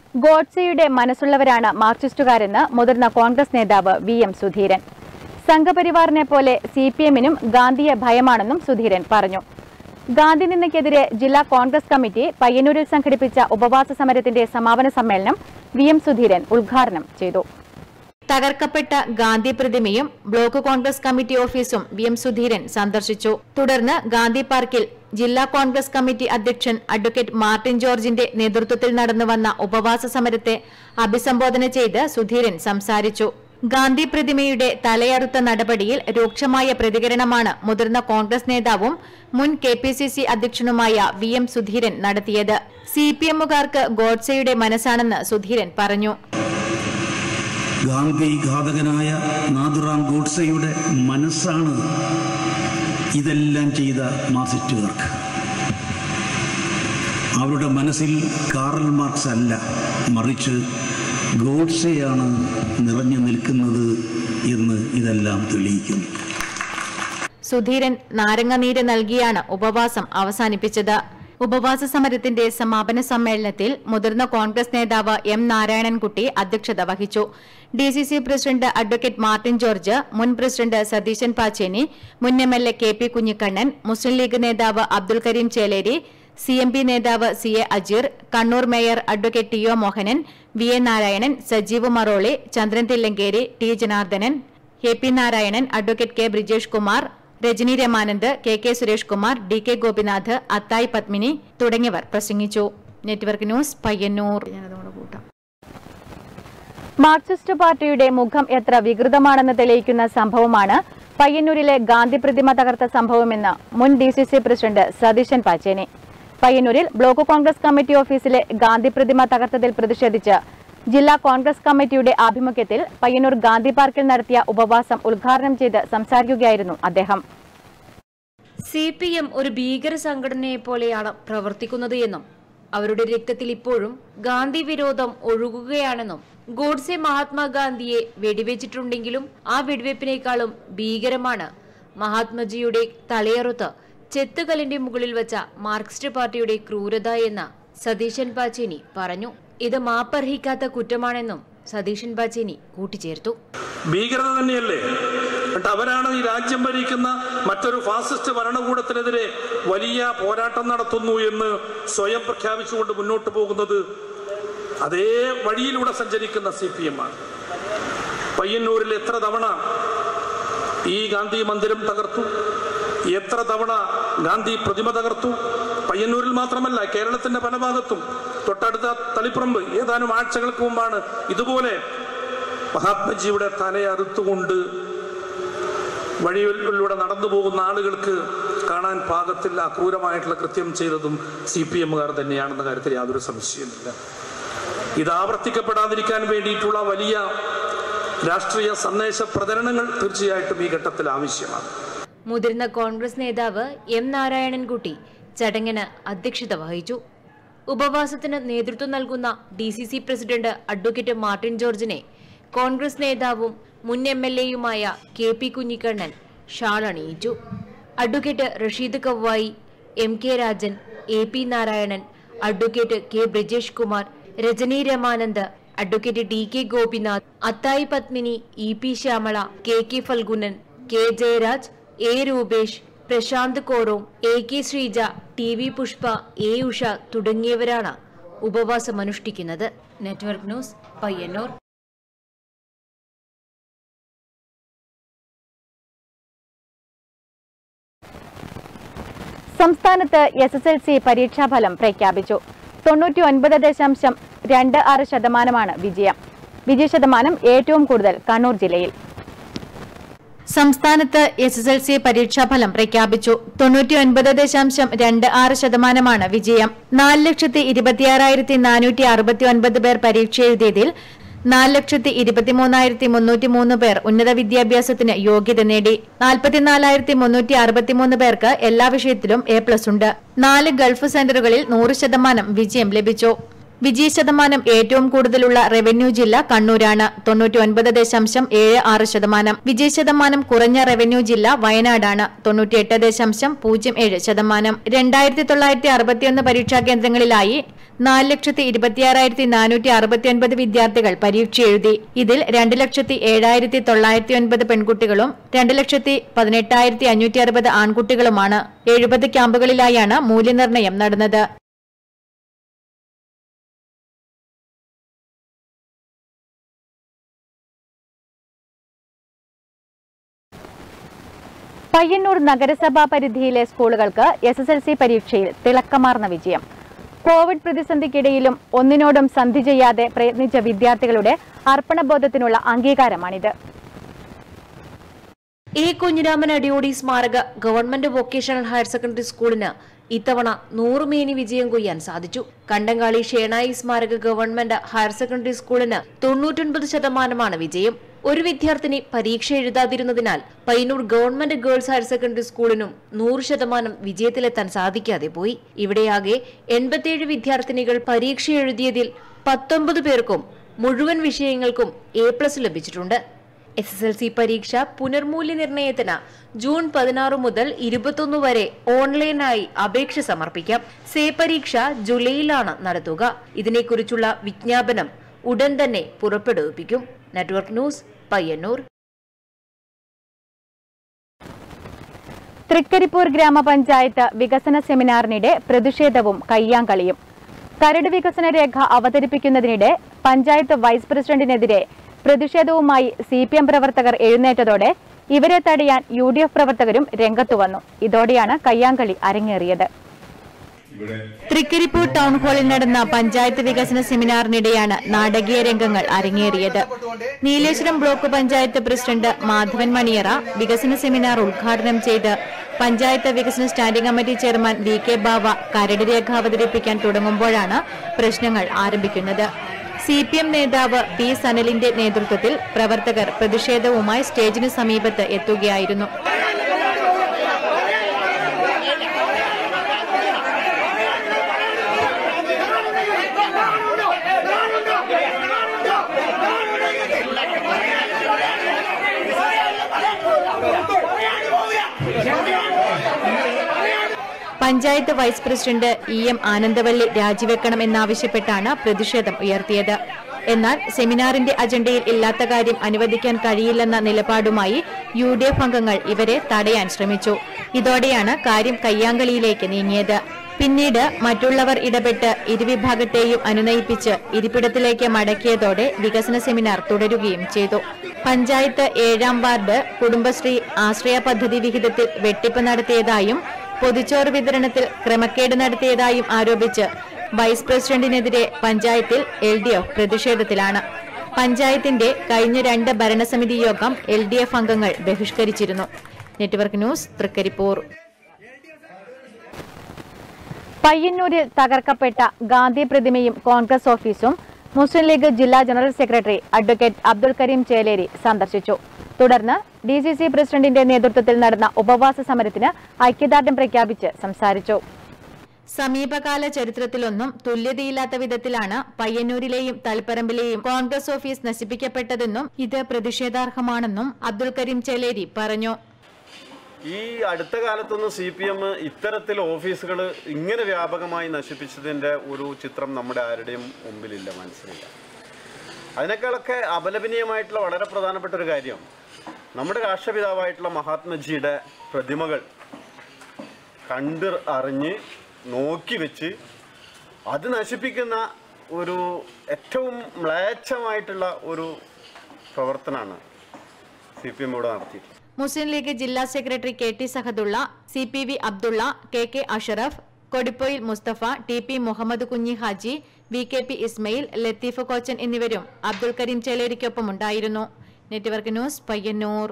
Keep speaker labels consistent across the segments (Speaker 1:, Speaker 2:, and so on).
Speaker 1: ഗോഡ്സെയുടെ മനസ്സുള്ളവരാണ് മാർക്സിസ്റ്റുകാരെന്ന് മുതിർന്ന കോൺഗ്രസ് നേതാവ് വി.എം. സുധീരൻ. സംഘപരിവാറിനെ പോലെ സിപിഎമ്മിനും ഗാന്ധിയെ ഭയമാണെന്നും സുധീരൻ പറഞ്ഞു. ഗാന്ധി നിന്ദയ്ക്കെതിരെ ജില്ലാ കോൺഗ്രസ് കമ്മിറ്റി പയ്യന്നൂരിൽ സംഘടിപ്പിച്ച ഉപവാസ സമരത്തിന്റെ സമാപന സമ്മേളനം വി.എം. സുധീരൻ ഉദ്ഘാടനം ചെയ്തു. തകർക്കപ്പെട്ട ഗാന്ധി പ്രതിമയും ബ്ലോക്ക് കോൺഗ്രസ് കമ്മിറ്റി ഓഫീസും വി.എം. സുധീരൻ സന്ദർശിച്ചു. തുടർന്ന് ഗാന്ധി പാർക്കിൽ ജില്ലാ കോൺഗ്രസ് കമ്മിറ്റി അധ്യക്ഷൻ അഡ്വക്കേറ്റ് മാർട്ടിൻ ജോർജിന്റെ നേതൃത്വത്തിൽ നടന്നുവന്ന ഉപവാസ സമരത്തെ അഭിസംബോധന ചെയ്ത് സുധീരൻ സംസാരിച്ചു. ഗാന്ധി പ്രതിമയുടെ തലയറുത്ത നടപടിയിൽ രൂക്ഷമായ പ്രതികരണമാണ് മുതിർന്ന കോൺഗ്രസ് നേതാവും മുൻ കെപിസിസി അധ്യക്ഷനുമായ വി.എം. സുധീരൻ നടത്തിയത്. സിപിഎമ്മുകാർക്ക് ഗോഡ്സെയുടെ മനസ്സാണെന്ന് സുധീരൻ പറഞ്ഞു.
Speaker 2: ഗാന്ധി ഘാതകനായ നാഥുറാം ഗോഡ്സെയുടെ മനസ്സാണ് ഇതെല്ലാം ചെയ്ത മാർക്സിസ്റ്റുകാർക്ക്. അവരുടെ മനസ്സിൽ കാറൽ മാർക്സ് അല്ല, മറിച്ച് ഗോഡ്സെയാണ് നിറഞ്ഞു നിൽക്കുന്നത് എന്ന് ഇതെല്ലാം തെളിയിക്കുന്നു.
Speaker 1: സുധീരൻ നാരങ്ങനീര് നൽകിയാണ് ഉപവാസം അവസാനിപ്പിച്ചത്. ഉപവാസ സമരത്തിന്റെ സമാപന സമ്മേളനത്തിൽ മുതിർന്ന കോൺഗ്രസ് നേതാവ് എം. നാരായണൻകുട്ടി അധ്യക്ഷത വഹിച്ചു. DCC president advocate Martin George, മുൻ പ്രസിഡന്റ് സതീശൻ പാച്ചേനി, മുൻ എംഎൽഎ കെ.പി. കുഞ്ഞിക്കണ്ണൻ, മുസ്ലിം ലീഗ് നേതാവ് അബ്ദുൽ കരീം ചേലേരി, സിഎംപി നേതാവ് C A. Ajeer, Kannur mayor advocate T O. Mohanan, V A. Narayanan, Sajeev Maroli, Chandran Thillankeri, T. Janardhanan, A P. Narayanan, advocate K. Brijesh Kumar, Rajani Ramanand, K. Suresh Kumar, D K. Gopinath, Athayi Padmini തുടങ്ങിയവർ പ്രസംഗിച്ചു. Network news, Payyanur. മാർക്സിസ്റ്റ് പാർട്ടിയുടെ മുഖം എത്ര വികൃതമാണെന്ന് തെളിയിക്കുന്ന സംഭവമാണ് പയ്യന്നൂരിലെ ഗാന്ധി പ്രതിമ തകർത്ത സംഭവമെന്ന് മുൻ ഡിസിസി പ്രസിഡന്റ് സതീശൻ പാച്ചേനി. പയ്യന്നൂരിൽ ബ്ലോക്ക് കോൺഗ്രസ് കമ്മിറ്റി ഓഫീസിലെ ഗാന്ധി പ്രതിമ തകർത്തതിൽ പ്രതിഷേധിച്ച് ജില്ലാ കോൺഗ്രസ് കമ്മിറ്റിയുടെ ആഭിമുഖ്യത്തിൽ പയ്യന്നൂർ ഗാന്ധി പാർക്കിൽ നടത്തിയ ഉപവാസം ഉദ്ഘാടനം ചെയ്ത് സംസാരിക്കുകയായിരുന്നു അദ്ദേഹം.
Speaker 3: സിപിഎം ഒരു ഭീകര സംഘടനയെ പോലെയാണ് പ്രവർത്തിക്കുന്നത് എന്നും അവരുടെ രക്തത്തിൽ ഇപ്പോഴും ഗാന്ധി വിരോധം ഒഴുകുകയാണെന്നും ഗോഡ്സെ മഹാത്മാഗാന്ധിയെ വെടിവെച്ചിട്ടുണ്ടെങ്കിലും ആ വെടിവെപ്പിനേക്കാളും ഭീകരമാണ് മഹാത്മജിയുടെ തലയറുത്ത് ചെത്തുകല്ലിന്റെ മുകളിൽ വെച്ച മാർക്സിസ്റ്റ് പാർട്ടിയുടെ ക്രൂരത എന്ന് സതീശൻ പാച്ചേനി പറഞ്ഞു. ഇത് മാപ്പർഹിക്കാത്ത കുറ്റമാണെന്നും സതീശൻ പാച്ചേനി കൂട്ടിച്ചേർത്തു.
Speaker 4: ഭീകരത തന്നെയല്ലേ? അവരാണ് ഈ രാജ്യം ഭരിക്കുന്ന മറ്റൊരു ഫാസിസ്റ്റ് ഭരണകൂടത്തിനെതിരെ വലിയ പോരാട്ടം നടത്തുന്നു എന്ന് സ്വയം പ്രഖ്യാപിച്ചുകൊണ്ട് മുന്നോട്ട് പോകുന്നത്. അതേ വഴിയിലൂടെ സഞ്ചരിക്കുന്ന സിപിഎം ആണ്. പയ്യന്നൂരിൽ എത്ര തവണ ഈ ഗാന്ധി മന്ദിരം തകർത്തു, എത്ര തവണ ഗാന്ധി പ്രതിമ തകർത്തു. പയ്യന്നൂരിൽ മാത്രമല്ല, കേരളത്തിന്റെ പല ഭാഗത്തും. തൊട്ടടുത്ത തളിപ്പറമ്പ് ഏതാനും ആഴ്ചകൾക്ക് മുമ്പാണ് ഇതുപോലെ മഹാത്മജിയുടെ തലയറുത്തുകൊണ്ട് വഴിയിലൂടെ നടന്നു പോകുന്ന ആളുകൾക്ക് കാണാൻ പാകത്തിൽ അക്രൂരമായിട്ടുള്ള കൃത്യം ചെയ്തതും സിപിഎമ്മുകാർ തന്നെയാണെന്ന കാര്യത്തിൽ യാതൊരു സംശയമില്ല. ഇത് ആവർത്തിക്കപ്പെടാതിരിക്കാൻ വേണ്ടിയിട്ടുള്ള വലിയ രാഷ്ട്രീയ സന്ദേശ പ്രചരണങ്ങൾ തീർച്ചയായിട്ടും ഈ ഘട്ടത്തിൽ ആവശ്യമാണ്.
Speaker 3: മുതിർന്ന കോൺഗ്രസ് നേതാവ് എം. നാരായണൻകുട്ടി ചടങ്ങിന് അധ്യക്ഷത വഹിച്ചു. ഉപവാസത്തിന് നേതൃത്വം നൽകുന്ന ഡിസിസി പ്രസിഡന്റ് അഡ്വക്കേറ്റ് മാർട്ടിൻ ജോർജിനെ കോൺഗ്രസ് നേതാവും മുൻ എംഎൽഎയുമായ കെ.പി. കുഞ്ഞിക്കണ്ണൻ ഷാൾ അണിയിച്ചു. Advocate Rasheed Kavvayi, M K. Rajan, A P. Narayanan, advocate K. Brijesh Kumar, Rajani Ramanand, advocate D K. Gopinath, Athayi Padmini, E P. Shyamala, K. Phalgunan, K. Jayaraj, A. Rupesh, Prashanth Korom, A K. Sreeja, T V. Pushpa, A. Usha തുടങ്ങിയവരാണ് ഉപവാസമനുഷ്ഠിക്കുന്നത്. Network news, Payyanur.
Speaker 1: സംസ്ഥാനത്ത് SSLC പരീക്ഷാഫലം പ്രഖ്യാപിച്ചു. 99.26% വിജയം. വിജയശതമാനം ഏറ്റവും കൂടുതൽ കണ്ണൂർ ജില്ലയിൽ. സംസ്ഥാനത്ത് SSLC പരീക്ഷാഫലം പ്രഖ്യാപിച്ചു. 99.26% വിജയം. 4,26,469 പേർ പരീക്ഷ എഴുതിയതിൽ 4,23,303 പേർ ഉന്നത വിദ്യാഭ്യാസത്തിന് യോഗ്യത നേടി. 44,363 പേർക്ക് എല്ലാ വിഷയത്തിലും A+ ഉണ്ട്. 4 ഗൾഫ് സെന്ററുകളിൽ 100% വിജയം ലഭിച്ചു. വിജയശതമാനം ഏറ്റവും കൂടുതലുള്ള റവന്യൂ ജില്ല കണ്ണൂരാണ്. 99.76%. വിജയശതമാനം കുറഞ്ഞ റവന്യൂ ജില്ല വയനാടാണ്. 98.07%. 2,961 പരീക്ഷാ കേന്ദ്രങ്ങളിലായി
Speaker 3: 4,26,469 വിദ്യാർത്ഥികൾ പരീക്ഷ എഴുതി. ഇതിൽ 2,07,909 പെൺകുട്ടികളും 2,18,560 ആൺകുട്ടികളുമാണ്. 70 ക്യാമ്പുകളിലായാണ് മൂല്യനിർണ്ണയം നടന്നത്.
Speaker 1: പയ്യന്നൂർ നഗരസഭാ പരിധിയിലെ സ്കൂളുകൾക്ക് SSLC പരീക്ഷയിൽ തിളക്കമാർന്ന വിജയം. കോവിഡ് പ്രതിസന്ധിക്കിടയിലും ഒന്നിനോടും സന്ധി ചെയ്യാതെ പ്രയത്നിച്ച വിദ്യാർത്ഥികളുടെ അർപ്പണബോധത്തിനുള്ള അംഗീകാരമാണിത്.
Speaker 3: എ കുഞ്ഞിരാമൻ അടിയോടി സ്മാരക ഗവൺമെന്റ് വൊക്കേഷണൽ ഹയർ സെക്കൻഡറി സ്കൂളിന് ഇത്തവണ 100 മേനി വിജയം കൊയ്യാൻ സാധിച്ചു. കണ്ടങ്ങാളി ഷേണായി സ്മാരക ഗവൺമെന്റ് ഹയർ സെക്കൻഡറി സ്കൂളിന് 99% വിജയം. ഒരു വിദ്യാർത്ഥിനി പരീക്ഷ എഴുതാതിരുന്നതിനാൽ Payyanur government girls higher secondary സ്കൂളിനും 100% വിജയത്തിലെത്താൻ സാധിക്കാതെ പോയി. ഇവിടെയാകെ 87 വിദ്യാർത്ഥിനികൾ പരീക്ഷ എഴുതിയതിൽ 19 പേർക്കും മുഴുവൻ വിഷയങ്ങൾക്കും A+ ലഭിച്ചിട്ടുണ്ട്. SSLC പരീക്ഷ പുനർമൂല്യനിർണ്ണയത്തിന് ജൂൺ 16 മുതൽ 21 വരെ ഓൺലൈനായി അപേക്ഷ സമർപ്പിക്കാം. സേ പരീക്ഷ ജൂലൈയിലാണ് നടത്തുക. ഇതിനെക്കുറിച്ചുള്ള വിജ്ഞാപനം ഉടൻ തന്നെ പുറപ്പെടുവിപ്പിക്കും. Network news, Payyanur.
Speaker 1: തൃക്കരിപ്പൂർ ഗ്രാമപഞ്ചായത്ത് വികസന സെമിനാറിനിടെ പ്രതിഷേധവും കയ്യാങ്കളിയും. കരട് വികസന രേഖ അവതരിപ്പിക്കുന്നതിനിടെ പഞ്ചായത്ത് വൈസ് പ്രസിഡന്റിനെതിരെ പ്രതിഷേധവുമായി CPM പ്രവർത്തകർ എഴുന്നേറ്റതോടെ ഇവരെ തടയാൻ UDF പ്രവർത്തകരും രംഗത്തുവന്നു. ഇതോടെയാണ് കയ്യാങ്കളി അരങ്ങേറിയത്.
Speaker 3: തൃക്കരിപ്പൂർ ടൗൺ ഹാളിൽ നടന്ന പഞ്ചായത്ത് വികസന സെമിനാറിനിടെയാണ് നാടകീയ രംഗങ്ങൾ അരങ്ങേറിയത്. നീലേശ്വരം ബ്ലോക്ക് പഞ്ചായത്ത് പ്രസിഡന്റ് മാധവൻ മണിയറ വികസന സെമിനാർ ഉദ്ഘാടനം ചെയ്ത് പഞ്ചായത്ത് വികസന standing committee chairman VK Bava കരട് രേഖ അവതരിപ്പിക്കാൻ തുടങ്ങുമ്പോഴാണ് പ്രശ്നങ്ങൾ ആരംഭിക്കുന്നത്. CPM നേതാവ് P സനലിന്റെ നേതൃത്വത്തിൽ പ്രവർത്തകർ പ്രതിഷേധവുമായി സ്റ്റേജിന് സമീപത്ത് എത്തുകയായിരുന്നു. Panchayat vice president EM Anandavalli രാജിവെക്കണമെന്നാവശ്യപ്പെട്ടാണ് പ്രതിഷേധം ഉയർത്തിയത്. എന്നാൽ സെമിനാറിന്റെ അജണ്ടയിൽ ഇല്ലാത്ത കാര്യം അനുവദിക്കാൻ കഴിയില്ലെന്ന നിലപാടുമായി UDF അംഗങ്ങൾ ഇവരെ തടയാൻ ശ്രമിച്ചു. ഇതോടെയാണ് കാര്യം കയ്യാങ്കളിയിലേക്ക് നീങ്ങിയത്. പിന്നീട് മറ്റുള്ളവർ ഇടപെട്ട് ഇരുവിഭാഗത്തെയും അനുനയിപ്പിച്ച് ഇരിപ്പിടത്തിലേക്ക് മടക്കിയതോടെ വികസന സെമിനാർ തുടരുകയും ചെയ്തു. പഞ്ചായത്ത് 7ാം വാർഡ് കുടുംബശ്രീ ആശ്രയ പദ്ധതി വിഹിതത്തിൽ വെട്ടിപ്പ് നടത്തിയതായും പൊതിച്ചോറ് വിതരണത്തിൽ ക്രമക്കേട് നടത്തിയതായും ആരോപിച്ച് വൈസ് പ്രസിഡന്റിനെതിരെ പഞ്ചായത്തിൽ LDF പ്രതിഷേധത്തിലാണ്. പഞ്ചായത്തിന്റെ കഴിഞ്ഞ 2 ഭരണസമിതി യോഗം LDF അംഗങ്ങൾ ബഹിഷ്കരിച്ചിരുന്നു. Network news, Trikaripur.
Speaker 1: പയ്യന്നൂരിൽ തകർക്കപ്പെട്ട ഗാന്ധി പ്രതിമയും കോൺഗ്രസ് ഓഫീസും മുസ്ലിം ലീഗ് ജില്ലാ general secretary advocate Abdul Kareem Cheleri സന്ദർശിച്ചു. തുടർന്ന് DCC പ്രസിഡന്റിന്റെ നേതൃത്വത്തിൽ നടന്ന ഉപവാസ സമരത്തിന് ഐക്യദാർഢ്യം പ്രഖ്യാപിച്ച് സംസാരിച്ചു.
Speaker 3: സമീപകാല ചരിത്രത്തിലൊന്നും തുല്യതയില്ലാത്ത വിധത്തിലാണ് പയ്യന്നൂരിലെയും തളിപ്പറമ്പിലെയും കോൺഗ്രസ് ഓഫീസ് നശിപ്പിക്കപ്പെട്ടതെന്നും ഇത് പ്രതിഷേധാർഹമാണെന്നും അബ്ദുൽ കരീം ചേലേരി പറഞ്ഞു.
Speaker 5: ഈ അടുത്ത കാലത്തൊന്നും CPM ഇത്തരത്തിൽ ഓഫീസുകൾ ഇങ്ങനെ വ്യാപകമായി നശിപ്പിച്ചതിൻ്റെ ഒരു ചിത്രം നമ്മുടെ ആരുടെയും മുമ്പിലില്ല, മനസ്സിലില്ല. അതിനേക്കാളൊക്കെ അപലപനീയമായിട്ടുള്ള വളരെ പ്രധാനപ്പെട്ട ഒരു കാര്യം, നമ്മുടെ രാഷ്ട്രപിതാവായിട്ടുള്ള മഹാത്മജിയുടെ പ്രതിമകൾ കണ്ട് അറിഞ്ഞ് നോക്കി വെച്ച് അത് നശിപ്പിക്കുന്ന ഒരു ഏറ്റവും മ്ലേച്ഛമായിട്ടുള്ള ഒരു പ്രവർത്തനമാണ് CPM ഇവിടെ നടത്തിയിട്ടുള്ളത്.
Speaker 3: മുസ്ലിം ലീഗ് ജില്ലാ secretary KT Sahadulla, CPV Abdulla, KK Ashraf, Kodippoyil Musthafa, TP Muhammad Kunhi Haji, VKP Ismail, Latheef Kochan എന്നിവരും അബ്ദുൽ കരീം ചേലേരിക്കൊപ്പമുണ്ടായിരുന്നു. Network news, Payyanur.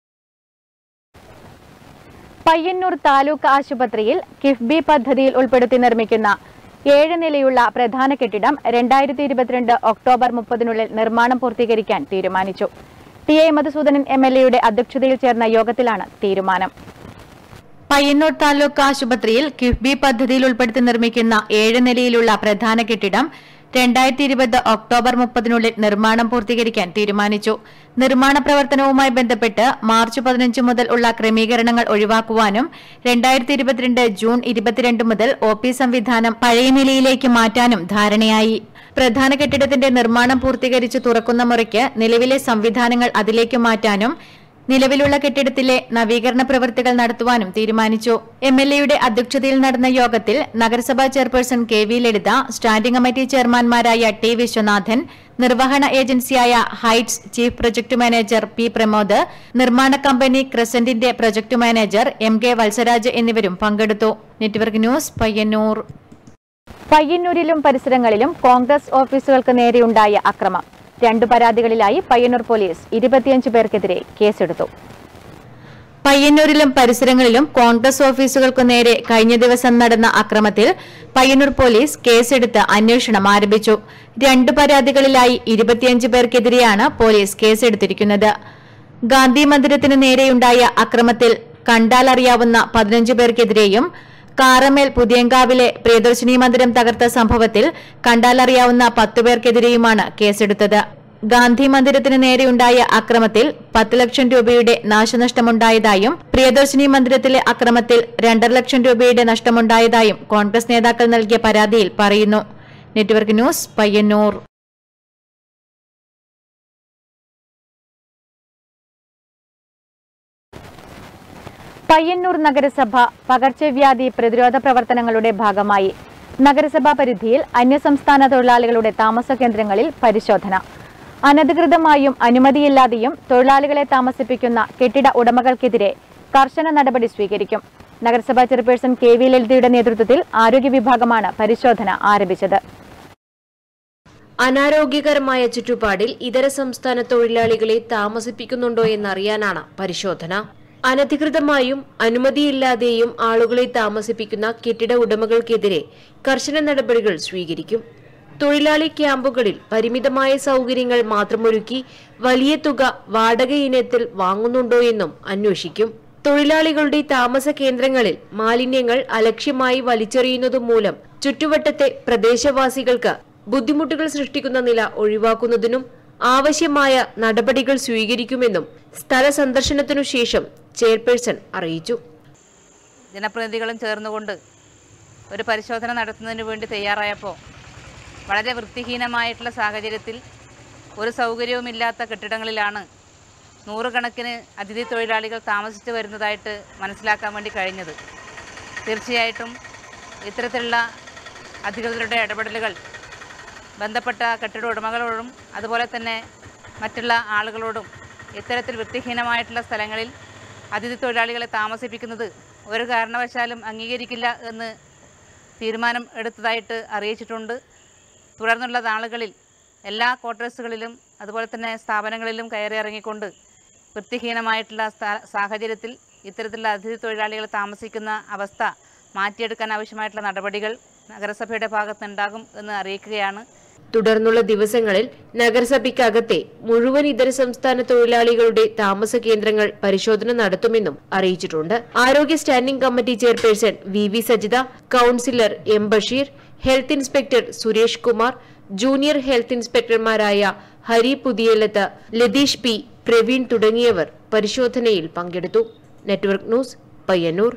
Speaker 1: പയ്യന്നൂർ താലൂക്ക് ആശുപത്രിയിൽ കിഫ്ബി പദ്ധതിയിൽ ഉൾപ്പെടുത്തി നിർമ്മിക്കുന്ന 7 നിലയുള്ള പ്രധാന കെട്ടിടം 2022 ഒക്ടോബർ 30-നുള്ളിൽ നിർമ്മാണം പൂർത്തീകരിക്കാൻ തീരുമാനിച്ചു. TA മധുസൂദനൻ MLAയുടെ അധ്യക്ഷതയിൽ ചേർന്ന യോഗത്തിലാണ് തീരുമാനം.
Speaker 3: പയ്യന്നൂർ താലൂക്ക് ആശുപത്രിയിൽ കിഫ്ബി പദ്ധതിയിൽ ഉൾപ്പെടുത്തി നിർമ്മിക്കുന്ന 7 നിലയിലുള്ള പ്രധാന കെട്ടിടം 2020 ഒക്ടോബർ 30 നിർമ്മാണം പൂർത്തീകരിക്കാൻ തീരുമാനിച്ചു. നിർമ്മാണ പ്രവർത്തനവുമായി ബന്ധപ്പെട്ട് മാർച്ച് 15 മുതൽ ഉള്ള ക്രമീകരണങ്ങൾ ഒഴിവാക്കുവാനും 2022 ജൂൺ 22 മുതൽ OP സംവിധാനം പഴയ നിലയിലേക്ക് മാറ്റാനും ധാരണയായി. പ്രധാന കെട്ടിടത്തിന്റെ നിർമ്മാണം പൂർത്തീകരിച്ച് തുറക്കുന്ന മുറയ്ക്ക് നിലവിലെ സംവിധാനങ്ങൾ അതിലേക്ക് മാറ്റാനും നിലവിലുള്ള കെട്ടിടത്തിലെ നവീകരണ പ്രവൃത്തികൾ നടത്തുവാനും തീരുമാനിച്ചു. MLAയുടെ അധ്യക്ഷതയിൽ നടന്ന യോഗത്തിൽ നഗരസഭാ chairperson KV Lalitha, standing committee ചെയർമാൻമാരായ T വിശ്വനാഥൻ, നിർവഹണ ഏജൻസിയായ HITES chief project manager P Pramod, നിർമ്മാണ കമ്പനി ക്രസന്റിന്റെ പ്രൊജക്ട് മാനേജർ MK വത്സരാജ് എന്നിവരും പങ്കെടുത്തു. Network news, Payyanur.
Speaker 1: പയ്യന്നൂരിലും പരിസരങ്ങളിലും കോൺഗ്രസ് ഓഫീസുകൾക്ക് നേരെയുണ്ടായ അക്രമം. 2 പരാതികളിലായി പയ്യന്നൂർ പോലീസ് 25 പേർക്കെതിരെ കേസെടുത്തു.
Speaker 3: പയ്യന്നൂരിലും പരിസരങ്ങളിലും കോൺഗ്രസ് ഓഫീസുകൾക്കു നേരെ കഴിഞ്ഞ ദിവസം നടന്ന അക്രമത്തിൽ പയ്യന്നൂർ പോലീസ് കേസെടുത്ത് അന്വേഷണം ആരംഭിച്ചു. 2 പരാതികളിലായി 25 പേർക്കെതിരെയാണ് പോലീസ് കേസെടുത്തിരിക്കുന്നത്. ഗാന്ധി മന്ദിരത്തിന് നേരെയുണ്ടായ അക്രമത്തിൽ കണ്ടാലറിയാവുന്ന 15 പേർക്കെതിരെയും കാറമേൽ പുതിയങ്കാവിലെ പ്രിയദർശിനി മന്ദിരം തകർത്ത സംഭവത്തിൽ കണ്ടാലറിയാവുന്ന 10 പേർക്കെതിരെയുമാണ് കേസെടുത്തത്. ഗാന്ധി മന്ദിരത്തിന് നേരെയുണ്ടായ അക്രമത്തിൽ 10 ലക്ഷം രൂപയുടെ നാശനഷ്ടമുണ്ടായതായും പ്രിയദർശിനി മന്ദിരത്തിലെ അക്രമത്തിൽ 2.5 ലക്ഷം രൂപയുടെ നഷ്ടമുണ്ടായതായും കോൺഗ്രസ് നേതാക്കൾ നൽകിയ പരാതിയിൽ പറയുന്നു. Network news, Payyanur.
Speaker 1: പയ്യന്നൂർ നഗരസഭ പകർച്ചവ്യാധി പ്രതിരോധ പ്രവർത്തനങ്ങളുടെ ഭാഗമായി നഗരസഭാ പരിധിയിൽ അന്യസംസ്ഥാന തൊഴിലാളികളുടെ താമസ കേന്ദ്രങ്ങളിൽ പരിശോധന. അനധികൃതമായും അനുമതിയില്ലാതെയും തൊഴിലാളികളെ താമസിപ്പിക്കുന്ന കെട്ടിട ഉടമകൾക്കെതിരെ കർശന നടപടി സ്വീകരിക്കും. നഗരസഭാ ചെയർപേഴ്സൺ KV ലളിതയുടെ നേതൃത്വത്തിൽ ആരോഗ്യ വിഭാഗമാണ് പരിശോധന ആരംഭിച്ചത്.
Speaker 3: അനാരോഗ്യകരമായ ചുറ്റുപാടിൽ ഇതര സംസ്ഥാന തൊഴിലാളികളെ താമസിപ്പിക്കുന്നുണ്ടോ എന്നറിയാനാണ് പരിശോധന. അനധികൃതമായും അനുമതിയില്ലാതെയും ആളുകളെ താമസിപ്പിക്കുന്ന കെട്ടിട ഉടമകൾക്കെതിരെ കർശന നടപടികൾ സ്വീകരിക്കും. തൊഴിലാളി ക്യാമ്പുകളിൽ പരിമിതമായ സൗകര്യങ്ങൾ മാത്രമൊരുക്കി വലിയ തുക വാടക ഇനത്തിൽ വാങ്ങുന്നുണ്ടോ എന്നും അന്വേഷിക്കും. തൊഴിലാളികളുടെ താമസ കേന്ദ്രങ്ങളിൽ മാലിന്യങ്ങൾ അലക്ഷ്യമായി വലിച്ചെറിയുന്നതുമൂലം ചുറ്റുവട്ടത്തെ പ്രദേശവാസികൾക്ക് ബുദ്ധിമുട്ടുകൾ സൃഷ്ടിക്കുന്ന നില ഒഴിവാക്കുന്നതിനും ആവശ്യമായ നടപടികൾ സ്വീകരിക്കുമെന്നും സ്ഥല സന്ദർശനത്തിനു ശേഷം ചെയർപേഴ്സൺ അറിയിച്ചു.
Speaker 6: ജനപ്രതിനിധികളും ചേർന്നുകൊണ്ട് ഒരു പരിശോധന നടത്തുന്നതിന് വേണ്ടി തയ്യാറായപ്പോൾ വളരെ വൃത്തിഹീനമായിട്ടുള്ള സാഹചര്യത്തിൽ ഒരു സൗകര്യവുമില്ലാത്ത കെട്ടിടങ്ങളിലാണ് നൂറുകണക്കിന് അതിഥി തൊഴിലാളികൾ താമസിച്ചു വരുന്നതായിട്ട് മനസ്സിലാക്കാൻ വേണ്ടി കഴിഞ്ഞത്. തീർച്ചയായിട്ടും ഇത്തരത്തിലുള്ള അധികൃതരുടെ ഇടപെടലുകൾ ബന്ധപ്പെട്ട കെട്ടിട ഉടമകളോടും അതുപോലെ തന്നെ മറ്റുള്ള ആളുകളോടും ഇത്തരത്തിൽ വൃത്തിഹീനമായിട്ടുള്ള സ്ഥലങ്ങളിൽ അതിഥി തൊഴിലാളികളെ താമസിപ്പിക്കുന്നത് ഒരു കാരണവശാലും അംഗീകരിക്കില്ല എന്ന് തീരുമാനം എടുത്തതായിട്ട് അറിയിച്ചിട്ടുണ്ട്. തുടർന്നുള്ള നാളുകളിൽ എല്ലാ ക്വാർട്ടേഴ്സുകളിലും അതുപോലെ തന്നെ സ്ഥാപനങ്ങളിലും കയറിയിറങ്ങിക്കൊണ്ട് വൃത്തിഹീനമായിട്ടുള്ള സാഹചര്യത്തിൽ ഇത്തരത്തിലുള്ള അതിഥി തൊഴിലാളികൾ താമസിക്കുന്ന അവസ്ഥ മാറ്റിയെടുക്കാൻ ആവശ്യമായിട്ടുള്ള നടപടികൾ നഗരസഭയുടെ ഭാഗത്തുനിന്നുണ്ടാകും എന്ന് അറിയിക്കുകയാണ്.
Speaker 3: തുടർന്നുള്ള ദിവസങ്ങളിൽ നഗരസഭയ്ക്കകത്തെ മുഴുവൻ ഇതര സംസ്ഥാന തൊഴിലാളികളുടെ താമസ കേന്ദ്രങ്ങൾ പരിശോധന നടത്തുമെന്നും അറിയിച്ചിട്ടുണ്ട്. ആരോഗ്യ standing committee chairperson VV Sajitha, councillor M Basheer, health inspector Suresh Kumar, junior health ഇൻസ്പെക്ടർമാരായ ഹരി പുതിയലത്ത്, ലതീഷ് P, പ്രവീൺ തുടങ്ങിയവർ പരിശോധനയിൽ പങ്കെടുത്തു. Network news, Payyanur.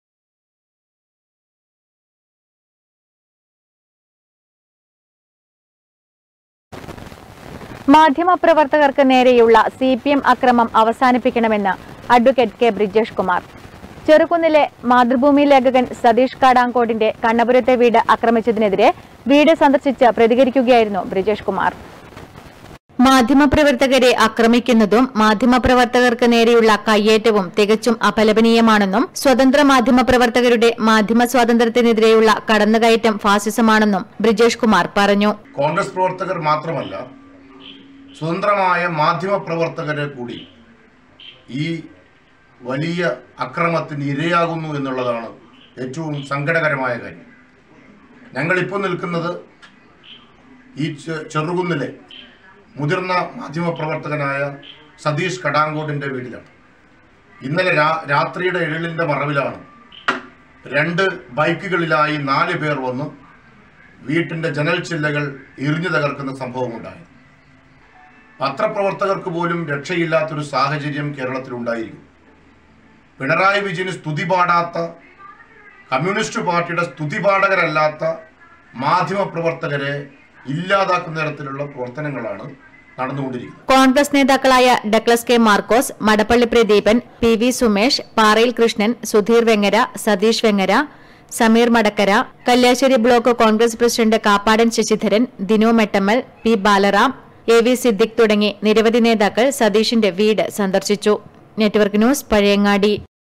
Speaker 1: മാധ്യമപ്രവർത്തകർക്ക് നേരെയുള്ള CPM അക്രമം അവസാനിപ്പിക്കണമെന്ന് അഡ്വക്കേറ്റ് K ബ്രിജേഷ് കുമാർ. ചെറുകുന്നിലെ മാതൃഭൂമി ലേഖകൻ സതീഷ് കാടാങ്കോടിന്റെ കണ്ണപുരത്തെ വീട് ആക്രമിച്ചതിനെതിരെ വീട് സന്ദർശിച്ച് പ്രതികരിക്കുകയായിരുന്നു ബ്രിജേഷ് കുമാർ.
Speaker 3: മാധ്യമപ്രവർത്തകരെ ആക്രമിക്കുന്നതും മാധ്യമപ്രവർത്തകർക്ക് നേരെയുള്ള കയ്യേറ്റവും തികച്ചും അപലപനീയമാണെന്നും സ്വതന്ത്ര മാധ്യമപ്രവർത്തകരുടെ മാധ്യമ സ്വാതന്ത്ര്യത്തിനെതിരെയുള്ള കടന്നുകയറ്റം ഫാസിസമാണെന്നും ബ്രിജേഷ് കുമാർ പറഞ്ഞു.
Speaker 7: കോൺഗ്രസ് പ്രവർത്തകർ മാത്രമല്ല, സ്വതന്ത്രമായ മാധ്യമപ്രവർത്തകരെ കൂടി ഈ വലിയ അക്രമത്തിന് ഇരയാകുന്നു എന്നുള്ളതാണ് ഏറ്റവും സങ്കടകരമായ കാര്യം. ഞങ്ങളിപ്പോൾ നിൽക്കുന്നത് ഈ ചെറുകുന്നിലെ മുതിർന്ന മാധ്യമപ്രവർത്തകനായ സതീഷ് കടാങ്കോടിൻ്റെ വീട്ടിലാണ്. ഇന്നലെ രാത്രിയുടെ എഴിലിൻ്റെ മറവിലാണ് 2 ബൈക്കുകളിലായി 4 പേർ വന്ന് വീട്ടിൻ്റെ ജനൽ ചില്ലകൾ എറിഞ്ഞു തകർക്കുന്ന സംഭവമുണ്ടായി. പത്രപ്രവർത്തകർക്ക് പോലും രക്ഷയില്ലാത്തൊരു സാഹചര്യം കേരളത്തിലുണ്ടായിരിക്കും. പിണറായി വിജയന് സ്തുതി പാടാത്ത, കമ്മ്യൂണിസ്റ്റ് പാർട്ടിയുടെ സ്തുതിപാഠകരല്ലാത്ത മാധ്യമപ്രവർത്തകരെ ഇല്ലാതാക്കുന്ന തരത്തിലുള്ള പ്രവർത്തനങ്ങളാണ് നടന്നുകൊണ്ടിരിക്കുന്നത്.
Speaker 1: കോൺഗ്രസ് നേതാക്കളായ Douglas K Markose, Madappally Pradeepan, PV Sumesh, Parayil Krishnan, Sudheer Vengara, Satheesh Vengara, Sameer Madakkara, Kalliasseri block Congress president Kappadan Sasidharan, Dinu Mettammal, P Balaram, AV Siddique തുടങ്ങി നിരവധി നേതാക്കൾ സതീഷിന്റെ വീട് സന്ദർശിച്ചു. Network news, Pazhayangadi.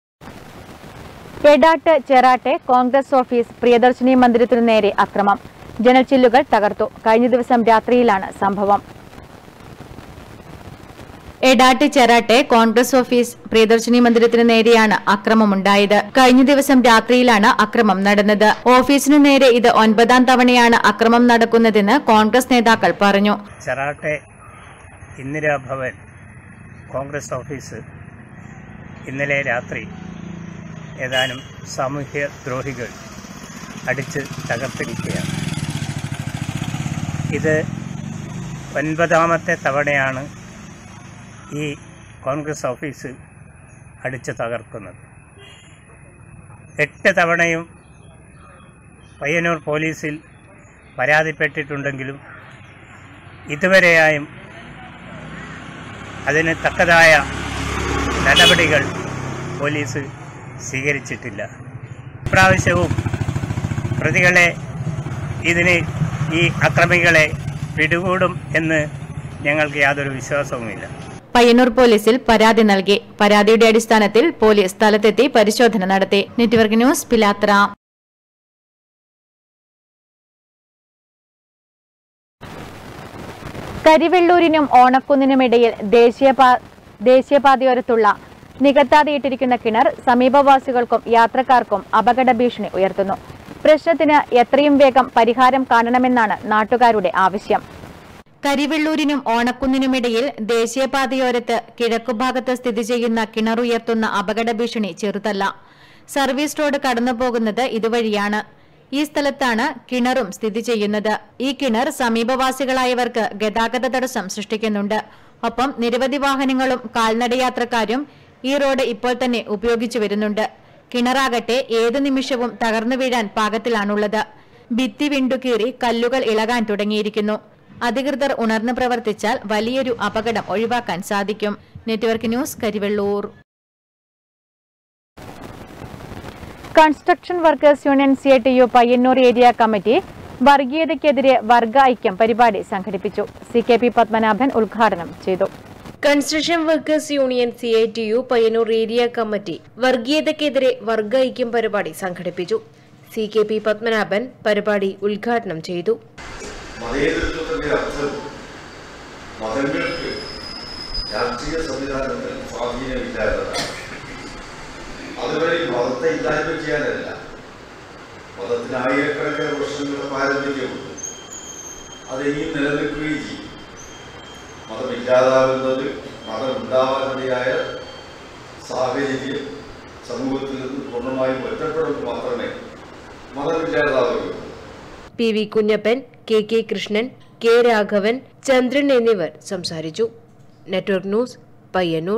Speaker 1: എടാട്ട് ചെറാട്ടെ കോൺഗ്രസ് ഓഫീസ് പ്രിയദർശിനി മന്ദിരത്തിനു നേരെ അക്രമം. ജനൽച്ചില്ലുകൾ തകർത്തു. കഴിഞ്ഞ ദിവസം രാത്രിയിലാണ് സംഭവം. എടാട്ട് ചെറാട്ടെ കോൺഗ്രസ് ഓഫീസ് പ്രിയദർശിനി മന്ദിരത്തിനു നേരെയാണ് അക്രമമുണ്ടായത്. കഴിഞ്ഞ ദിവസം രാത്രിയിലാണ് അക്രമം നടന്നത്. ഓഫീസിനു നേരെ ഇത് 9ാം തവണയാണ് അക്രമം നടക്കുന്നതെന്ന് കോൺഗ്രസ് നേതാക്കൾ പറഞ്ഞു.
Speaker 8: ചെറാട്ടെ ഇന്ദിരാഭവൻ കോൺഗ്രസ് ഓഫീസ് ഇന്നലെ രാത്രി ഏതാനും സാമൂഹ്യ ദ്രോഹികൾ അടിച്ച് തകർത്തിരിക്കുകയാണ്. ഇത് 9ാമത്തെ തവണയാണ് ഈ കോൺഗ്രസ് ഓഫീസ് അടിച്ച് തകർക്കുന്നത്. 8 തവണയും പയ്യന്നൂർ പോലീസിൽ പരാതിപ്പെട്ടിട്ടുണ്ടെങ്കിലും ഇതുവരെയായും അതിന് തക്കതായ നടപടികൾ പോലീസ് സ്വീകരിച്ചിട്ടില്ല. ഇപ്രാവശ്യവും പ്രതികളെ ഈ അക്രമികളെ പിടികൂടും എന്ന് ഞങ്ങൾക്ക് യാതൊരു വിശ്വാസവുമില്ല.
Speaker 1: പയ്യന്നൂർ പോലീസിൽ പരാതി നൽകി. പരാതിയുടെ അടിസ്ഥാനത്തിൽ പോലീസ് സ്ഥലത്തെത്തി പരിശോധന നടത്തി. നെറ്റ്വർക്ക് ന്യൂസ്, പിലാത്ര. കരിവെള്ളൂരിനും ഓണക്കുന്നിനുമിടയിൽ ദേശീയപാതയോരത്തുള്ള നികത്താതെയിട്ടിരിക്കുന്ന കിണർ സമീപവാസികൾക്കും യാത്രക്കാർക്കും അപകട ഭീഷണി ഉയർത്തുന്നു. പ്രശ്നത്തിന് എത്രയും വേഗം പരിഹാരം കാണണമെന്നാണ് നാട്ടുകാരുടെ ആവശ്യം. കരിവെള്ളൂരിനും ഓണക്കുന്നിനുമിടയിൽ ദേശീയപാതയോരത്ത് കിഴക്കുഭാഗത്ത് സ്ഥിതി ചെയ്യുന്ന കിണറുയർത്തുന്ന അപകട ഭീഷണി ചെറുതല്ല. സർവീസ് റോഡ് കടന്നുപോകുന്നത് ഇതുവഴിയാണ്. ഈ സ്ഥലത്താണ് കിണറും സ്ഥിതി ചെയ്യുന്നത്. ഈ കിണർ സമീപവാസികളായവർക്ക് ഗതാഗത തടസ്സം സൃഷ്ടിക്കുന്നുണ്ട്. ഒപ്പം നിരവധി വാഹനങ്ങളും കാൽനടയാത്രക്കാരും ഈ റോഡ് ഇപ്പോൾ തന്നെ ഉപയോഗിച്ചു വരുന്നുണ്ട്. കിണറാകട്ടെ ഏതു നിമിഷവും തകർന്നു വീഴാൻ പാകത്തിലാണുള്ളത്. ഭിത്തി വിണ്ടുകീറി കല്ലുകൾ ഇളകാൻ തുടങ്ങിയിരിക്കുന്നു. അധികൃതർ ഉണർന്നു പ്രവർത്തിച്ചാൽ വലിയൊരു അപകടം ഒഴിവാക്കാൻ സാധിക്കും. Network news, Karivellur. Construction workers union CITU Payyanur area committee വർഗീയതയ്ക്കെതിരെ വർഗ ഐക്യം പരിപാടി സംഘടിപ്പിച്ചു. CKP പത്മനാഭൻ ഉദ്ഘാടനം ചെയ്തു.
Speaker 3: Construction workers union CITU Payyanur area committee വർഗീയതയ്ക്കെതിരെ വർഗ ഐക്യം പരിപാടി സംഘടിപ്പിച്ചു. CKP പത്മനാഭൻ പരിപാടി ഉദ്ഘാടനം ചെയ്തു.
Speaker 9: മതേതരത്വത്തിന്റെ അർത്ഥം മതങ്ങൾക്ക് രാഷ്ട്രീയ സംവിധാനത്തിൽ സ്വാധീനമില്ലാത്തതാണ്. അതുവഴി മതത്തെ ഇല്ലായ്മ ചെയ്യാനല്ല, മതത്തിന് ആയിരക്കണക്കിന് വർഷങ്ങളുടെ പാരമ്പര്യമുണ്ട്. അത് ഇനിയും നിലനിൽക്കുകയും ചെയ്യും. മതമില്ലാതാകുന്നത് മതമുണ്ടാവാനിടയായ സാഹചര്യം സമൂഹത്തിൽ നിന്ന് പൂർണ്ണമായും ഒറ്റപ്പെടുമ്പോൾ മാത്രമേ മതമില്ലാതാവുകയുള്ളൂ.
Speaker 3: PV Kunjappan, KK Krishnan, K Raghavan, Chandran എന്നിവർ സംസാരിച്ചു. Network news, Payyanur.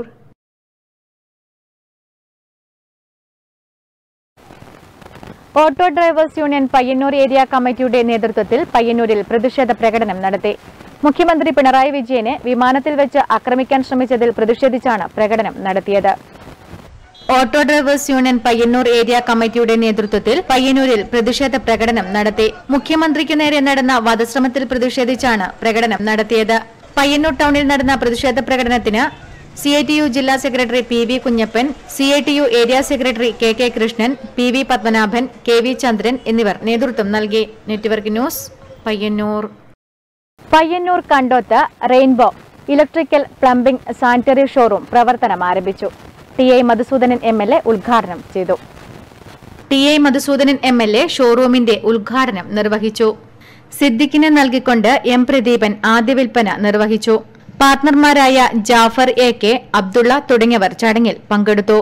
Speaker 1: Auto drivers union Payyanur area കമ്മിറ്റിയുടെ നേതൃത്വത്തിൽ പയ്യന്നൂരിൽ പ്രതിഷേധ പ്രകടനം നടത്തി. മുഖ്യമന്ത്രി പിണറായി വിജയനെ വിമാനത്തിൽ വെച്ച് ആക്രമിക്കാൻ ശ്രമിച്ചതിൽ പ്രതിഷേധിച്ചാണ് പ്രകടനം നടത്തിയത്. Auto drivers union Payyanur area കമ്മിറ്റിയുടെ നേതൃത്വത്തിൽ പയ്യന്നൂരിൽ പ്രതിഷേധ പ്രകടനം നടത്തി. മുഖ്യമന്ത്രിക്ക് നേരെ നടന്ന വധശ്രമത്തിൽ പ്രതിഷേധിച്ചാണ് പ്രകടനം നടത്തിയത്. പയ്യന്നൂർ ടൗണിൽ നടന്ന പ്രതിഷേധ പ്രകടനത്തിന് CITU ജില്ലാ secretary PV Kunhappan, CITU area secretary KK Krishnan, PV Padmanabhan, KV Chandran എന്നിവർ നേതൃത്വം നൽകി. Network news, Payyanur. Payyanur Kandoth rainbow electrical plumbing sanitary showroom പ്രവർത്തനം ആരംഭിച്ചു. TI മധുസൂദനൻ MLA ഉദ്ഘാടനം ചെയ്തു. TI മധുസൂദനൻ MLA ഷോറൂമിന്റെ ഉദ്ഘാടനം നിർവഹിച്ചു. സിദ്ദിഖിനെ നൽകിക്കൊണ്ട് M പ്രദീപൻ ആദ്യ വിൽപ്പന നിർവഹിച്ചു. പാർട്ണർമാരായ ജാഫർ AK, അബ്ദുള്ള തുടങ്ങിയവർ ചടങ്ങിൽ പങ്കെടുത്തു.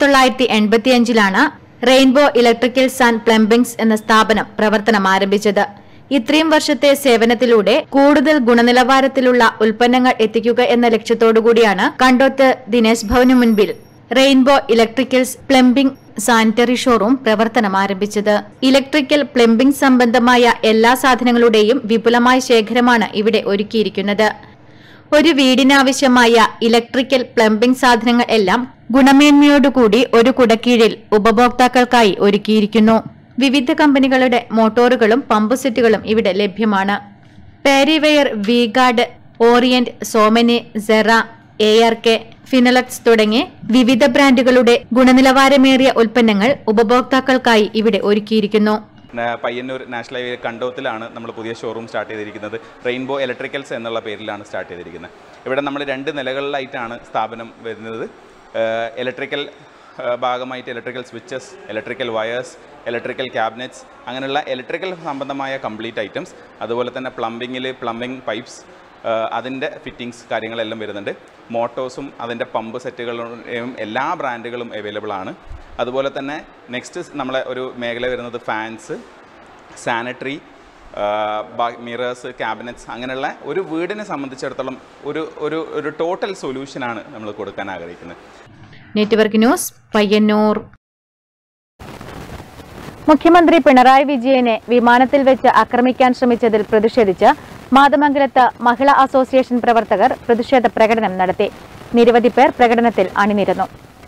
Speaker 1: 1985 റെയിൻബോ ഇലക്ട്രിക്കൽസ് ആൻഡ് പ്ലംബിംഗ്സ് എന്ന സ്ഥാപനം പ്രവർത്തനം ആരംഭിച്ചത്. ഇത്രയും വർഷത്തെ സേവനത്തിലൂടെ കൂടുതൽ ഗുണനിലവാരത്തിലുള്ള ഉൽപ്പന്നങ്ങൾ എത്തിക്കുക എന്ന ലക്ഷ്യത്തോടുകൂടിയാണ് കണ്ടോത്ത് ദിനേശ് ഭവനു മുൻപിൽ rainbow electricals plumbing sanitary showroom പ്രവർത്തനം ആരംഭിച്ചത്. ഇലക്ട്രിക്കൽ പ്ലംബിംഗ് സംബന്ധമായ എല്ലാ സാധനങ്ങളുടെയും വിപുലമായ ശേഖരമാണ് ഇവിടെ ഒരുക്കിയിരിക്കുന്നത്. ഒരു വീടിനാവശ്യമായ ഇലക്ട്രിക്കൽ പ്ലംബിംഗ് സാധനങ്ങൾ എല്ലാം ഗുണമേന്മയോടുകൂടി ഒരു കുടക്കീഴിൽ ഉപഭോക്താക്കൾക്കായി ഒരുക്കിയിരിക്കുന്നു. വിവിധ കമ്പനികളുടെ മോട്ടോറുകളും പമ്പ് സെറ്റുകളും ഇവിടെ ലഭ്യമാണ്. Parryware, V Guard, Orient, Somany, Cera, ARK, Finolex തുടങ്ങി വിവിധ ബ്രാൻഡുകളുടെ ഗുണനിലവാരമേറിയ ഉൽപ്പന്നങ്ങൾ ഉപഭോക്താക്കൾക്കായി ഇവിടെ ഒരുക്കിയിരിക്കുന്നു.
Speaker 10: പയ്യന്നൂർ നാഷണൽ ഹൈവേ കണ്ടോത്തിലാണ് നമ്മൾ പുതിയ ഷോറൂം സ്റ്റാർട്ട് ചെയ്തിരിക്കുന്നത്. റെയിൻബോ ഇലക്ട്രിക്കൽസ് എന്നുള്ള പേരിലാണ് സ്റ്റാർട്ട് ചെയ്തിരിക്കുന്നത്. ഇവിടെ നമ്മൾ 2 നിലകളിലായിട്ടാണ് സ്ഥാപനം വരുന്നത്. ഇലക്ട്രിക്കൽ ഭാഗമായിട്ട് electrical switches, electrical wires, electrical cabinets, അങ്ങനെയുള്ള ഇലക്ട്രിക്കൽ സംബന്ധമായ കംപ്ലീറ്റ് ഐറ്റംസ്, അതുപോലെ തന്നെ പ്ലംബിംഗ് പൈപ്സ്, അതിൻ്റെ ഫിറ്റിങ്സ് കാര്യങ്ങളെല്ലാം വരുന്നുണ്ട്. മോട്ടോഴ്സും അതിൻ്റെ പമ്പ് സെറ്റുകളും എല്ലാ ബ്രാൻഡുകളും അവൈലബിൾ ആണ്. അതുപോലെ തന്നെ നെക്സ്റ്റ് നമ്മളെ ഒരു മേഖല വരുന്നത് ഫാൻസ്, സാനിറ്ററി, മിറേഴ്സ്, ക്യാബിനറ്റ്സ്, അങ്ങനെയുള്ള ഒരു വീടിനെ സംബന്ധിച്ചിടത്തോളം ഒരു ടോട്ടൽ സൊല്യൂഷനാണ് നമ്മൾ കൊടുക്കാൻ ആഗ്രഹിക്കുന്നത്.
Speaker 1: Network news, Payyanur. മുഖ്യമന്ത്രി പിണറായി വിജയനെ വിമാനത്തിൽ വെച്ച് ആക്രമിക്കാൻ ശ്രമിച്ചതിൽ പ്രതിഷേധിച്ച് മാതമംഗലത്ത് മഹിളാ അസോസിയേഷൻ പ്രവർത്തകർ പ്രതിഷേധ പ്രകടനം നടത്തി. നിരവധി പേർ പ്രകടനത്തിൽ അണിനിരന്നു.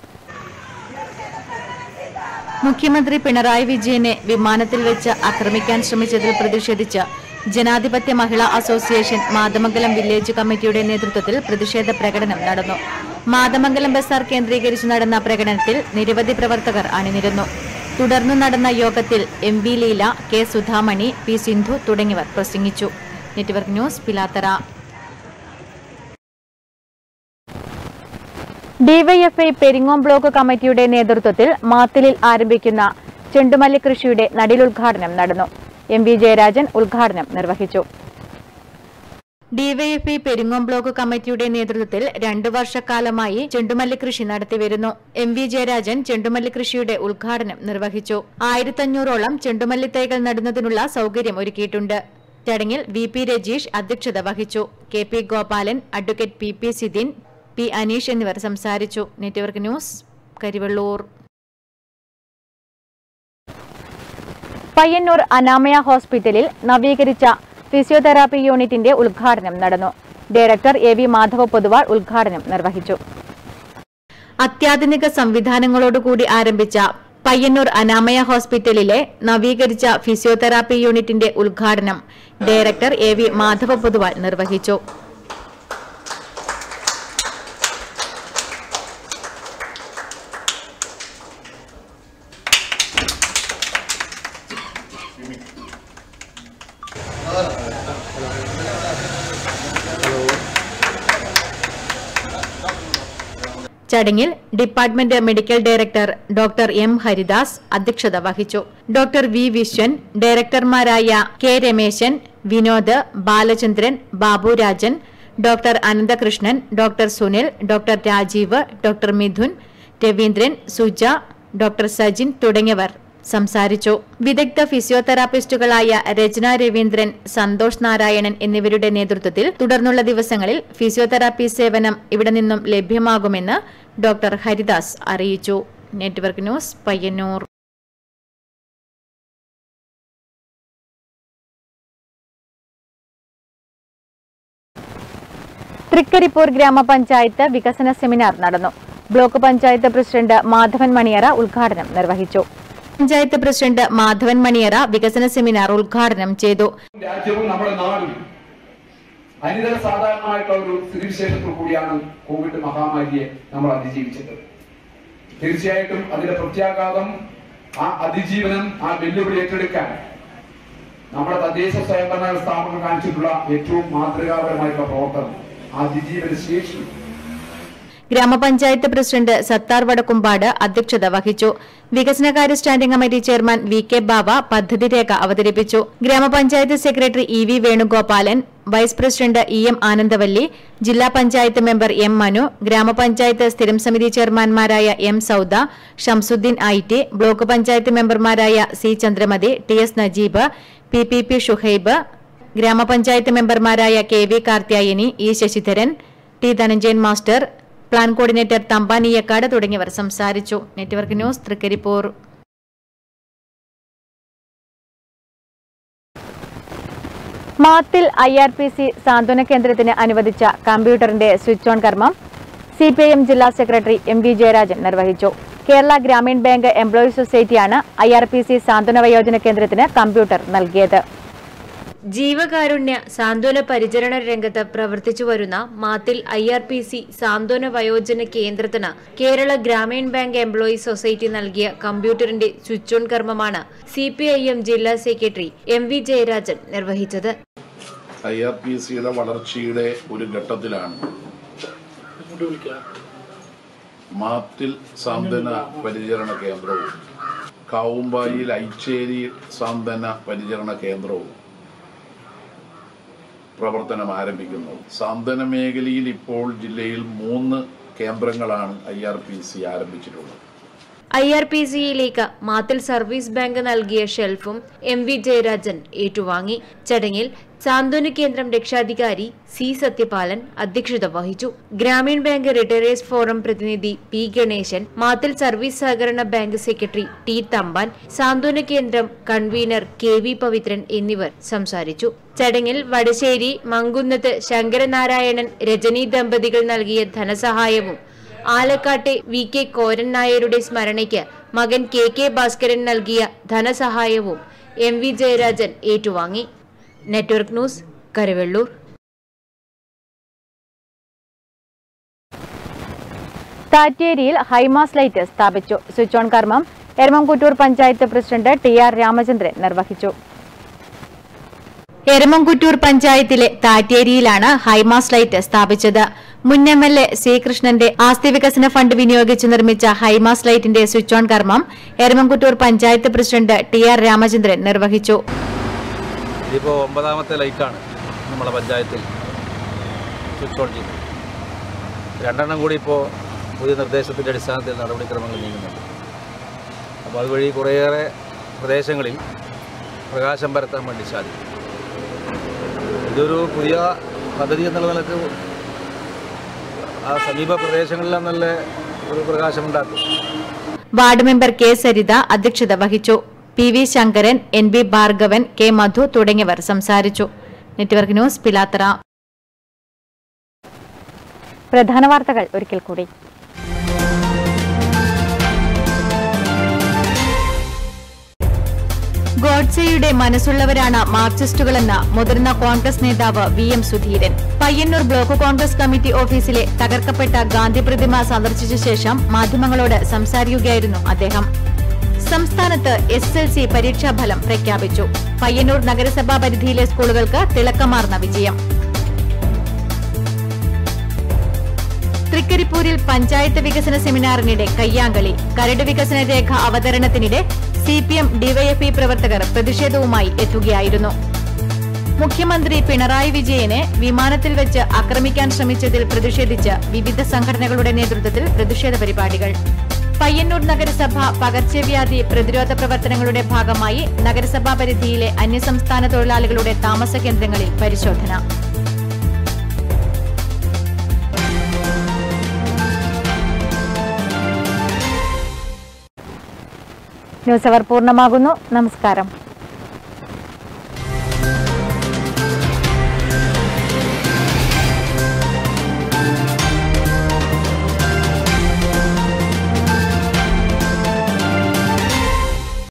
Speaker 1: മുഖ്യമന്ത്രി പിണറായി വിജയനെ വിമാനത്തിൽ വെച്ച് ആക്രമിക്കാൻ ശ്രമിച്ചതിൽ പ്രതിഷേധിച്ച് ജനാധിപത്യ മഹിളാ അസോസിയേഷൻ മാതമംഗലം വില്ലേജ് കമ്മിറ്റിയുടെ നേതൃത്വത്തിൽ പ്രതിഷേധ പ്രകടനം നടന്നു. മാതമംഗലം ബസാർ കേന്ദ്രീകരിച്ച് നടന്ന പ്രകടനത്തിൽ നിരവധി പ്രവർത്തകർ അണിനിരന്നു. തുടർന്ന് നടന്ന യോഗത്തിൽ MV Leela, K Sudhamani, P Sindhu തുടങ്ങിയവർ പ്രസംഗിച്ചു. Network news, Pilathara. DYFI Peringome block കമ്മിറ്റിയുടെ നേതൃത്വത്തിൽ മാത്തിലിൽ ആരംഭിക്കുന്ന ചെണ്ടുമല്ലി കൃഷിയുടെ നടീലുദ്ഘാടനം നടന്നു. MV ജയരാജൻ ഉദ്ഘാടനം നിർവഹിച്ചു. ഡിവൈഎഫ്ഐ പെരിങ്ങോം ബ്ലോക്ക് കമ്മിറ്റിയുടെ നേതൃത്വത്തിൽ 2 വർഷക്കാലമായി ചെണ്ടുമല്ലി കൃഷി നടത്തിവരുന്നു. MV ജയരാജൻ ചെണ്ടുമല്ലി കൃഷിയുടെ ഉദ്ഘാടനം നിർവഹിച്ചു. 1500ഓളം ചെണ്ടുമല്ലി തൈകൾ നടുന്നതിനുള്ള സൌകര്യം ഒരുക്കിയിട്ടുണ്ട്. ചടങ്ങിൽ VP രജീഷ് അധ്യക്ഷത വഹിച്ചു. KP Gopalan, advocate PP Sidhin, P Aneesh എന്നിവർ സംസാരിച്ചു. Network news, Karivellur. പയ്യന്നൂർ അനാമയ ഹോസ്പിറ്റലിൽ നവീകരിച്ച ഫിസിയോതെറാപ്പി യൂണിറ്റിന്റെ ഉദ്ഘാടനം നടന്നു. ഡയറക്ടർ AV മാധവ പൊതുവാൾ ഉദ്ഘാടനം നിർവഹിച്ചു. അത്യാധുനിക സംവിധാനങ്ങളോടുകൂടി ആരംഭിച്ച പയ്യന്നൂർ അനാമയ ഹോസ്പിറ്റലിലെ നവീകരിച്ച ഫിസിയോതെറാപ്പി യൂണിറ്റിന്റെ ഉദ്ഘാടനം ഡയറക്ടർ AV മാധവ പൊതുവാൾ നിർവഹിച്ചു. ചടങ്ങിൽ department medical director doctor M Haridas അധ്യക്ഷത വഹിച്ചു. ഡോക്ടർ V വിശ്വൻ, ഡയറക്ടർമാരായ K Rameshan, Vinod, Balachandran, Baburajan, doctor Ananthakrishnan, doctor Sunil, doctor Rajeev, doctor Mithun, Raveendran, Suja, doctor Sajin തുടങ്ങിയവർ സംസാരിച്ചു. വിദഗ്ധ ഫിസിയോതെറാപ്പിസ്റ്റുകളായ രചന രവീന്ദ്രൻ, സന്തോഷ് നാരായണൻ എന്നിവരുടെ നേതൃത്വത്തിൽ തുടർന്നുള്ള ദിവസങ്ങളിൽ ഫിസിയോതെറാപ്പി സേവനം ഇവിടെ നിന്നും ലഭ്യമാകുമെന്ന് ഡോക്ടർ ഹരിദാസ് അറിയിച്ചു. Network news, Payyanur. തൃക്കരിപ്പൂർ ഗ്രാമപഞ്ചായത്ത് വികസന സെമിനാർ നടന്നു. ബ്ലോക്ക് പഞ്ചായത്ത് പ്രസിഡന്റ് മാധവൻ മണിയറ ഉദ്ഘാടനം നിർവഹിച്ചു. പഞ്ചായത്ത് പ്രസിഡന്റ് മാധവൻ മണിയറ വികസന സെമിനാർ ഉദ്ഘാടനം ചെയ്തു.
Speaker 11: രാജ്യവും നമ്മുടെ നാടും അനിതര സാധാരണമായിട്ടുള്ള ഒരു സ്ഥിതിവിശേഷത്തിൽ കൂടിയാണ് കോവിഡ് മഹാമാരിയെ നമ്മൾ അതിജീവിച്ചത്. തീർച്ചയായിട്ടും അതിന്റെ പ്രത്യാഘാതം, ആ അതിജീവനം, ആ വെല്ലുവിളി ഏറ്റെടുക്കാൻ നമ്മുടെ തദ്ദേശ സ്വയംഭരണ സ്ഥാപനങ്ങൾ കാണിച്ചിട്ടുള്ള ഏറ്റവും മാതൃകാപരമായിട്ടുള്ള പ്രവർത്തനം, അതിജീവന ശേഷി.
Speaker 1: ഗ്രാമപഞ്ചായത്ത് പ്രസിഡന്റ് സത്താർ വടക്കുംപാട് അധ്യക്ഷത വഹിച്ചു. വികസനകാര്യ standing committee chairman VK Bava പദ്ധതി രേഖ അവതരിപ്പിച്ചു. ഗ്രാമപഞ്ചായത്ത് secretary EV Venugopalan, vice president EM Anandavalli, ജില്ലാ പഞ്ചായത്ത് മെമ്പർ M മനു, ഗ്രാമപഞ്ചായത്ത് സ്ഥിരം സമിതി ചെയർമാൻമാരായ M Souda, Shamsuddeen IT, block panchayat മെമ്പർമാരായ C Chandramathi, TS Najeeb, PPP Shuhaib, ഗ്രാമപഞ്ചായത്ത് മെമ്പർമാരായ KV Karthyayani, E Sasidharan, T Dhananjayan master, plan coordinator Thampaniyakkad തുടങ്ങിയവർ സംസാരിച്ചു. Network news, Trikaripur. Mathil IRPC സാന്ത്വന കേന്ദ്രത്തിന് അനുവദിച്ച കമ്പ്യൂട്ടറിന്റെ സ്വിച്ച് ഓൺ കർമ്മം CPIM ജില്ലാ സെക്രട്ടറി MV ജയരാജൻ നിർവഹിച്ചു. കേരള ഗ്രാമീൺ ബാങ്ക് എംപ്ലോയീസ് സൊസൈറ്റിയാണ് IRPC സാന്ത്വന വയോജന കേന്ദ്രത്തിന് കമ്പ്യൂട്ടർ നൽകിയത്.
Speaker 3: ജീവകാരുണ്യ സാന്ത്വന പരിചരണ രംഗത്ത് പ്രവർത്തിച്ചു വരുന്ന മാത്തിൽ IRPC സാന്ത്വന വയോജന കേന്ദ്രത്തിന് Kerala Grameen bank employees society നൽകിയ കമ്പ്യൂട്ടറിന്റെ സ്വിച്ച് ഓൺ കർമ്മമാണ് CPIM ജില്ലാ സെക്രട്ടറി MV ജയരാജൻ നിർവഹിച്ചത്.
Speaker 12: IRPCയുടെ വളർച്ചയുടെ ഒരു ഘട്ടത്തിലാണ് മാത്തിൽ സാന്ത്വന പരിചരണ കേന്ദ്രവും കാവുമ്പായിൽ ഐച്ചേരി സാന്ത്വന പരിചരണ കേന്ദ്രവും പ്രവർത്തനം ആരംഭിക്കുന്നു. സാന്ത്വന മേഖലയിൽ ഇപ്പോൾ ജില്ലയിൽ 3 കേന്ദ്രങ്ങളാണ് IRPC ആരംഭിച്ചിട്ടുള്ളത്.
Speaker 3: IRPCയിലേക്ക് മാത്തിൽ സർവീസ് ബാങ്ക് നൽകിയ ഷെൽഫും MV ജയരാജൻ ഏറ്റുവാങ്ങി. ചടങ്ങിൽ സാന്ത്വന കേന്ദ്രം രക്ഷാധികാരി C സത്യപാലൻ അധ്യക്ഷത വഹിച്ചു. ഗ്രാമീൺ ബാങ്ക് റിട്ടയറേഴ്സ് ഫോറം പ്രതിനിധി P ഗണേശൻ, മാത്തിൽ സർവീസ് സഹകരണ ബാങ്ക് സെക്രട്ടറി T തമ്പാൻ, സാന്ത്വന കേന്ദ്രം കൺവീനർ KV പവിത്രൻ എന്നിവർ സംസാരിച്ചു. ചടങ്ങിൽ വടശ്ശേരി മങ്കുന്നത്ത് ശങ്കരനാരായണൻ രജനി ദമ്പതികൾ നൽകിയ ധനസഹായവും ആലക്കാട്ടെ VK കോരൻ നായരുടെ സ്മരണയ്ക്ക് മകൻ KK ഭാസ്കരൻ നൽകിയ ധനസഹായവും MV ജയരാജൻ ഏറ്റുവാങ്ങി. Network news, Karuvellur.
Speaker 1: താറ്റേരിയിൽ ഹൈമാസ് ലൈറ്റ് സ്ഥാപിച്ചു. സ്വിച്ച് ഓൺ കർമ്മം എരമംകുറ്റൂർ പഞ്ചായത്ത് പ്രസിഡന്റ് TR രാമചന്ദ്രൻ നിർവഹിച്ചു. എരമംകുറ്റൂർ പഞ്ചായത്തിലെ താറ്റേരിയിലാണ് ഹൈമാസ് ലൈറ്റ് സ്ഥാപിച്ചത്. മുൻ MLA C കൃഷ്ണന്റെ ആസ്തി വികസന ഫണ്ട് വിനിയോഗിച്ച് നിർമ്മിച്ച ഹൈമാസ് ലൈറ്റിന്റെ സ്വിച്ച് ഓൺ കർമ്മം എരമംകുറ്റൂർ പഞ്ചായത്ത് പ്രസിഡന്റ് TR രാമചന്ദ്രൻ നിർവഹിച്ചു.
Speaker 13: ഇതിപ്പോൾ 9ാമത്തെ ലൈറ്റാണ് നമ്മുടെ പഞ്ചായത്തിൽ സ്വിച്ച് ഓൺ ചെയ്തത്. 2 കൂടി ഇപ്പോൾ പുതിയ നിർദ്ദേശത്തിൻ്റെ അടിസ്ഥാനത്തിൽ നടപടിക്രമങ്ങൾ നീങ്ങുന്നുണ്ട്. അപ്പോൾ അതുവഴി കുറേയേറെ പ്രദേശങ്ങളിൽ പ്രകാശം പരത്താൻ വേണ്ടി സാധിക്കും. ഇതൊരു പുതിയ പദ്ധതി എന്നുള്ള നിലക്ക് ആ സമീപ പ്രദേശങ്ങളിലും നല്ല ഒരു പ്രകാശമുണ്ടാക്കും.
Speaker 1: വാർഡ് മെമ്പർ K സരിത അധ്യക്ഷത വഹിച്ചു. PV Sankaran, NB Bhargavan, K Madhu തുടങ്ങിയവർ സംസാരിച്ചു. Network news, Pilathara. പ്രധാന വാർത്തകൾ ഒരിക്കൽ കൂടി. ഗോഡ്സെയുടെ മനസ്സുള്ളവരാണ് മാർക്സിസ്റ്റുകളെന്ന മുതിർന്ന കോൺഗ്രസ് നേതാവ് VM Sudheeran. Payyanur block Congress committee ഓഫീസിലെ തകർക്കപ്പെട്ട ഗാന്ധി പ്രതിമ സന്ദർശിച്ച ശേഷം മാധ്യമങ്ങളോട് സംസാരിക്കുകയായിരുന്നു അദ്ദേഹം. സംസ്ഥാനത്ത് SSLC പരീക്ഷാഫലം പ്രഖ്യാപിച്ചു. പയ്യന്നൂർ നഗരസഭാ പരിധിയിലെ സ്കൂളുകൾക്ക് തിളക്കമാർന്ന വിജയം. തൃക്കരിപ്പൂരിൽ പഞ്ചായത്ത് വികസന സെമിനാറിനിടെ കയ്യാങ്കളി. കരട് വികസന രേഖ അവതരണത്തിനിടെ CPM DYFI പ്രവർത്തകർ പ്രതിഷേധവുമായി എത്തുകയായിരുന്നു. മുഖ്യമന്ത്രി പിണറായി വിജയനെ വിമാനത്തിൽ വെച്ച് ആക്രമിക്കാൻ ശ്രമിച്ചതിൽ പ്രതിഷേധിച്ച് വിവിധ സംഘടനകളുടെ നേതൃത്വത്തിൽ പ്രതിഷേധ പരിപാടികൾ. പയ്യന്നൂർ നഗരസഭ പകർച്ചവ്യാധി പ്രതിരോധ പ്രവർത്തനങ്ങളുടെ ഭാഗമായി നഗരസഭാ പരിധിയിലെ അന്യസംസ്ഥാന തൊഴിലാളികളുടെ താമസ കേന്ദ്രങ്ങളിൽ പരിശോധന. ന്യൂസ് അവർ പൂർണ്ണമാകുന്നു. നമസ്കാരം.